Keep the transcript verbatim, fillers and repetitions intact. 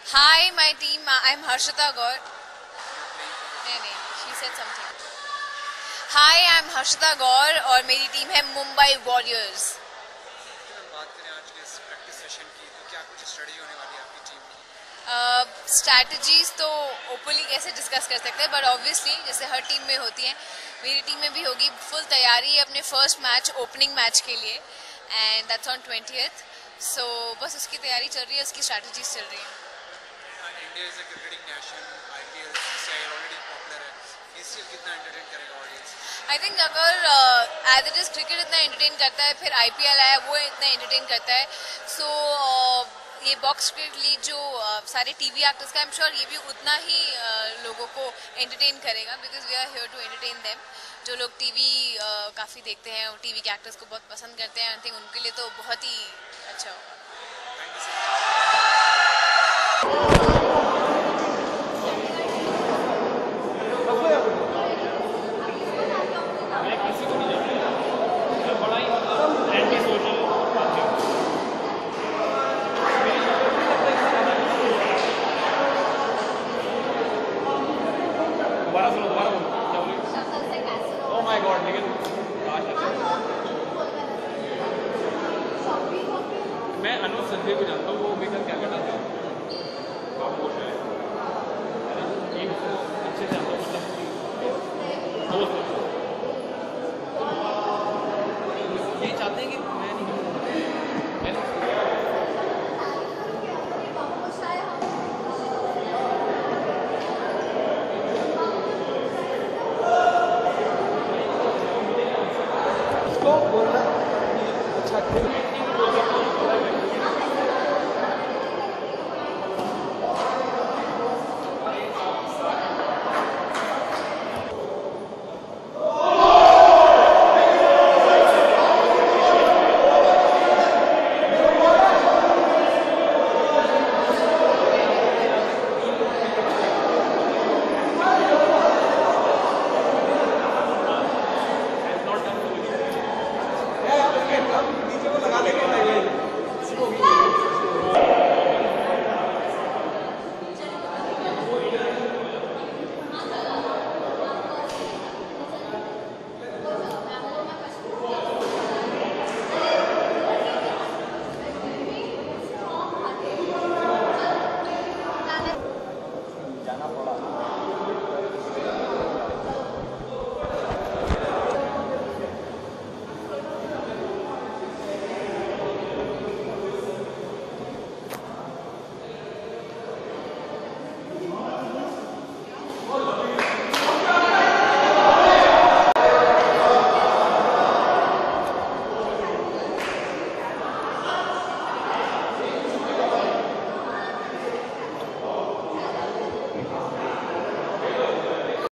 Hi, my team. I'm Harshita Gaur. नहीं नहीं, she said something. Hi, I'm Harshita Gaur और मेरी team है मुंबई वॉरियर्स. बात करें आज के इस प्रैक्टिस सेशन की, तो क्या कुछ स्ट्रेटजी होने वाली है आपकी टीम की? स्ट्रैटेजीज तो ओपनली कैसे डिस्कस कर सकते हैं, बट ऑब्वियसली जैसे हर टीम में होती है, मेरी टीम में भी होगी. फुल तैयारी है अपने फर्स्ट मैच, ओपनिंग मैच के लिए, and that's on twentieth. So बस उसकी तैयारी चल रही है, उसकी स्ट्रैटेजीज चल रही है. India is a cricketing nation, IPL से ऑलरेडी पॉपुलर है. बीसीएल कितना एंटरटेन करेगा ऑडियंस? आई थिंक अगर एज इट इज क्रिकेट इतना एंटरटेन करता है, फिर आईपीएल आया वो इतना एंटरटेन करता है. सो so, uh, ये बॉक्स क्रिकेट लीग जो uh, सारे टीवी एक्टर्स का, आई एम श्योर ये भी उतना ही uh, लोगों को एंटरटेन करेगा, because we are here to entertain them. जो लोग टीवी uh, काफ़ी देखते हैं और टीवी के एक्टर्स को बहुत पसंद करते हैं, आई थिंक उनके लिए तो बहुत ही अच्छा होगा. मैं अनुज संजय को जानता हूँ, वो बेकर क्या करना था, खामोश है, अच्छे से आता मतलब दोस्त